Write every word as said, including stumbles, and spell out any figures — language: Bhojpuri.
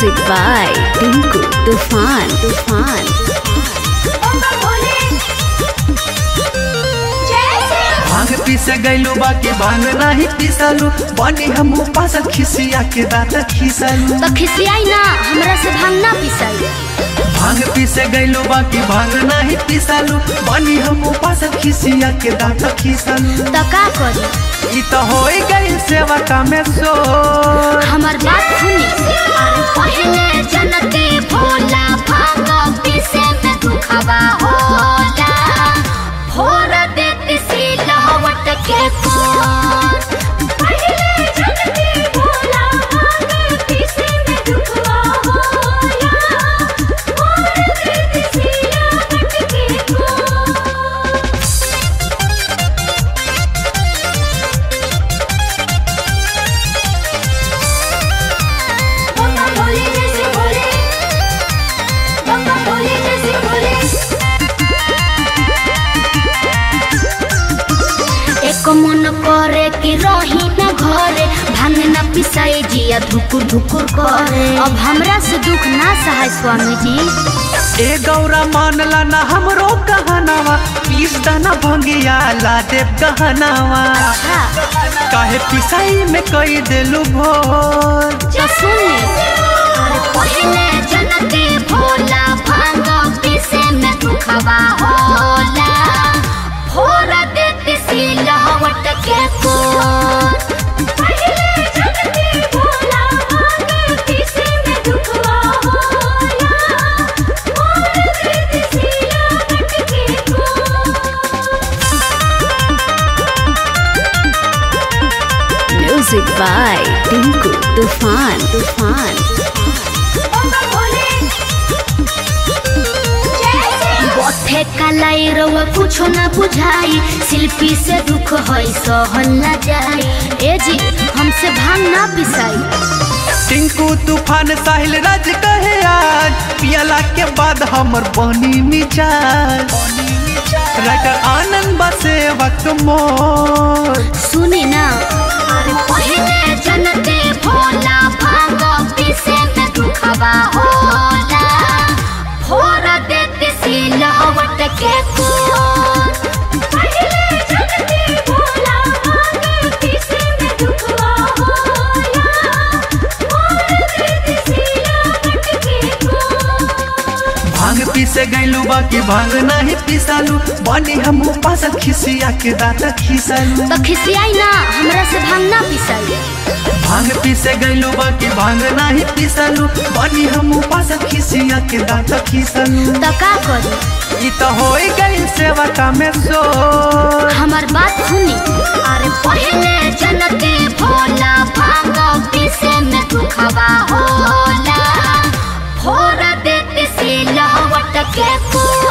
म्यूजिक बाय टिंकू तूफान तूफान। भांग पीसे गैलू बाकी भांग नहीं पीसलू बनी हम पास खिसिया के दांत खिसलू तो खिसियाई ना हमरा से भांग ना पिसाई। भांग पीसे गैलू बाकी भांग नहीं पीसलू बनी हम पास खिसिया के दांत खिसलू तो का करी ई तो होई गई सेवा का में सो हमार बात सुनी। अरे पहले जनते भोला भांग पीसे में दुखवा होला भोर देती सी लहवट के कोन। पहले जनते भोला भांग पीसे में दुखवा होला भोर देती सी लहवट के कोन। बम्बा भोले जैसे भोले बम्बा भोले जैसे भोले। एक मन करे कि रही न घरे भांग न पिसाई जिया धुकुर धुकुर करे। अब हमरा से दुख ना सहाय स्वामी जी। ए गौरा मानला ना हमरो कहनावा पीस दाना भंगिया ला देव कहनावा काहे पिसाई में कई देलू भोर। तो सुनी अरे पहले जनते भोला भांग पीसे में दुखवा होला भोर देती सी लहवट के कोन। पहले जनते भोला भांग पीसे में दुखवा होला भोर देती सी लहवट के कोन। म्यूजिक बाय टिंकू तूफान तूफान। बथे कलाई रवा कुछो न बुझाई शिल्पी से दुख होई सहल न जाई। ए जी हमसे भांग ना पिसाई। टिंकू तूफान साहिल राज कहे आज पियला के बाद हमर बनी मिजाज राइटर आनंद बसे वक्त मोर। सुनी ना अरे पहले जनते भोला भांग पीसे में दुखवा होला भोर देती सी लहवट के कोन। पहले जनते भोला भांग पीसे में दुखवा होला भोर देती सी लहवट के कोन। भांग पीसे गैलू बाकी भांग नहीं पीसलू बनी हम पास खिसिया के दांत खिसलू तो खिसियाई ना हमरा से भांग ना पिसाई। भांग पीसे गैलू बाकी भांग नहीं पीसलू बनी हम पास खिसिया के दांत खिसलू तो का करी ई तो होई गई सेवा का में सो हमार बात सुनी। अरे पहले जनते भोला भांग पीसे में दुखवा होला भोर देती सी लहवट के कोन।